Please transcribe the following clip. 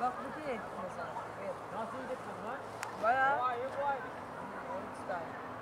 Bak bu değil mesela. Evet. Nasıl yiyeceksin lan? Bayağı. Bu ay. 12 tane.